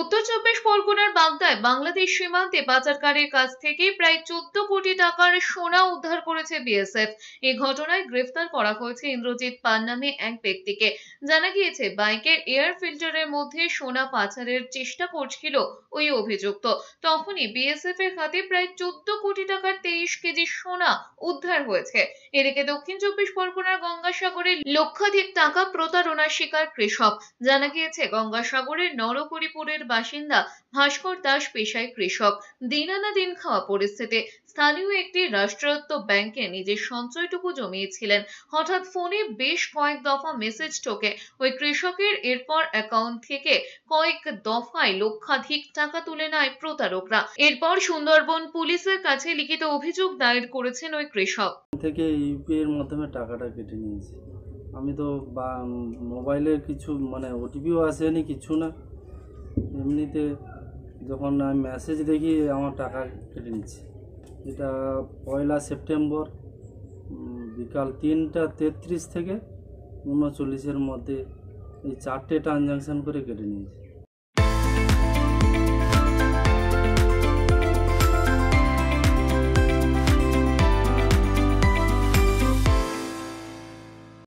উত্তর চব্বিশ পরগনার বাগদায় বাংলাদেশ সীমান্তে পাচারকারীর কাছ থেকে প্রায় 14 কোটি টাকার সোনা উদ্ধার করেছে বিএসএফ। এই ঘটনায় গ্রেফতার করা হয়েছে ইন্দ্রজিৎ পাল নামে এক ব্যক্তিকে। জানা গিয়েছে, বাইকের এয়ার ফিল্টারের মধ্যে সোনা পাচারের চেষ্টা করছিল ওই অভিযুক্ত। তখনই বিএসএফ এর হাতে প্রায় 14 কোটি টাকার 23 কেজি সোনা উদ্ধার হয়েছে। এদিকে দক্ষিণ চব্বিশ পরগনার গঙ্গাসাগরে লক্ষাধিক টাকা প্রতারণার শিকার কৃষক। জানা গিয়েছে, গঙ্গাসাগরের নরহরিপুরের বাসিন্দা ভাস্কর দাস পেশায় কৃষক। দিন আনা দিন খাওয়া পরিস্থিতি। স্থানীয় একটি রাষ্ট্রায়ত্ত ব্যাংকে নিজের সঞ্চয়টুকু জমিয়েছিলেন। হঠাৎ ফোনে বেশ কয়েক দফা মেসেজ ঢোকে ওই কৃষকের। এরপর অ্যাকাউন্ট থেকে কয়েক দফায় লক্ষাধিক টাকা তুলে নেয় প্রতারকরা। এরপর সুন্দরবন পুলিশের কাছে লিখিত অভিযোগ দায়ের করেছেন ওই কৃষক। থেকে ইউপিআই এর মাধ্যমে টাকাটা কেটে নিয়েছে। আমি তো মোবাইলের কিছু ওটিপিও আসেনি, কিছু না। এমনিতে যখন আমি মেসেজ দেখি আমার টাকা কেটে নিচ্ছে। এটা 1 সেপ্টেম্বর বিকাল 3:33 থেকে 39-এর মধ্যে এই 4টে ট্রানজাকশান করে কেটে নিয়েছে।